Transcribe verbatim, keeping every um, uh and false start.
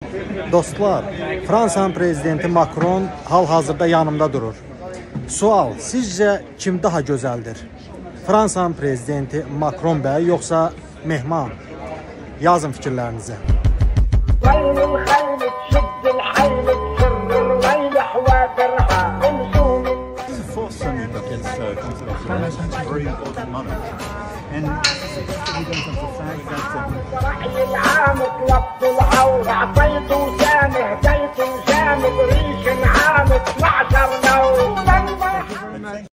Dostlar, Fransanın prezidenti Macron hal-hazırda yanımda durur. Sual, sizcə kim daha gözəldir? Fransanın prezidenti Macron bəy yoxsa Mehman? Yazın fikirlərinizi. العام طلبت العور عطيته